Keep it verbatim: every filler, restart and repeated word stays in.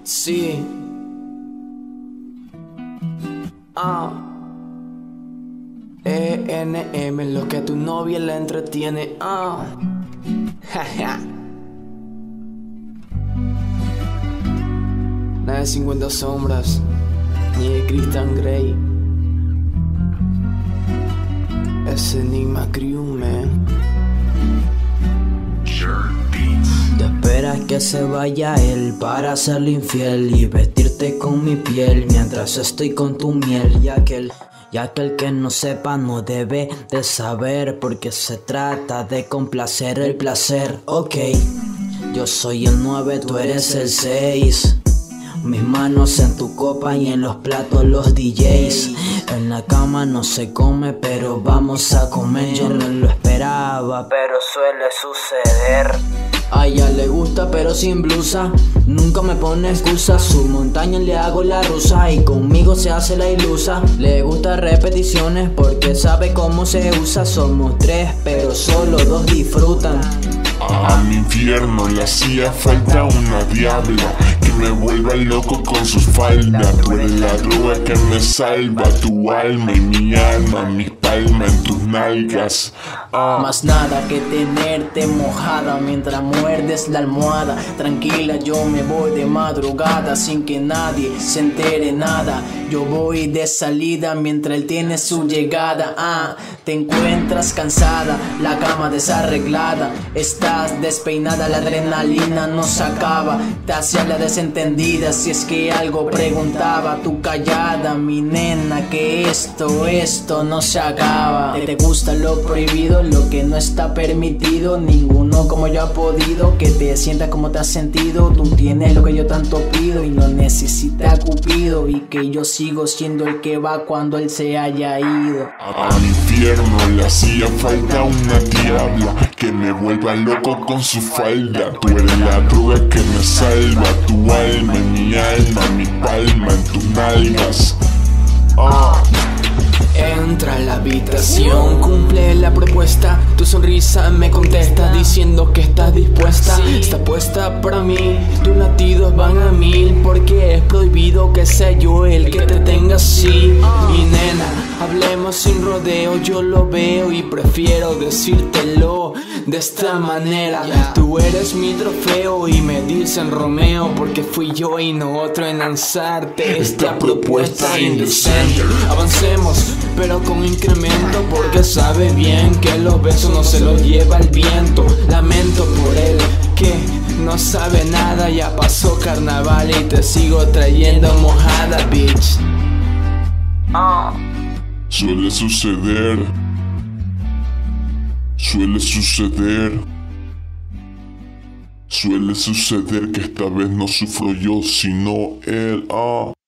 Sí. Ah. E N M, lo que a tu novia le entretiene. Ah. Jaja. Nada de cincuenta sombras, ni de Christian Grey. Es Enigma Crew, man. Te esperas que se vaya él para serle infiel y vestirte con mi piel mientras estoy con tu miel. Y aquel, y aquel que no sepa no debe de saber, porque se trata de complacer el placer. Ok, yo soy el nueve, tú eres el seis. Mis manos en tu copa y en los platos los D Js. En la cama no se come, pero vamos a comer. Yo no lo esperaba, pero suele suceder. A ella le gusta pero sin blusa, nunca me pone excusa. Su montaña le hago la rusa y conmigo se hace la ilusa. Le gusta repeticiones porque sabe cómo se usa. Somos tres pero solo dos disfrutan. A mi infierno le hacía falta una diabla que me vuelva loco con sus faldas. Tú eres la droga que me salva, tu alma y mi alma, mis palmas en tus nalgas. Ah. Más nada que tenerte mojada mientras muerdes la almohada. Tranquila, yo me voy de madrugada sin que nadie se entere nada. Yo voy de salida mientras él tiene su llegada. Ah, te encuentras cansada, la cama desarreglada. Estás despeinada, la adrenalina no se acaba. Te hacía la desentendida si es que algo preguntaba. Tú callada, mi nena, que esto, esto no se acaba. Te gusta lo prohibido, lo que no está permitido. Ninguno como yo ha podido que te sientas como te has sentido. Tú tienes lo que yo tanto pido y no necesitas Cupido. Y que yo sigo siendo el que va cuando él se haya ido. A mi infierno le hacía falta una diabla que me vuelva loco con su falda. Tú eres la droga que me salva, tu alma y mi alma, mi palma en tus nalgas. Ah. Entra a la habitación, cumple la propuesta. Tu sonrisa me contesta diciendo que estás dispuesta. Está puesta para mí, tus latidos van a mil, porque es prohibido que sea yo el que te tenga así. Y nena, hablemos sin rodeo, yo lo veo y prefiero decírtelo de esta manera. Tú eres mi trofeo y me dicen Romeo, porque fui yo y no otro en lanzarte esta propuesta indecente. Avancemos pero con incremento, porque sabe bien que los besos no se los lleva el viento. Lamento por él que no sabe nada, ya pasó carnaval y te sigo trayendo mojada, bitch. Oh. Suele suceder, suele suceder, suele suceder que esta vez no sufro yo sino él. Ah.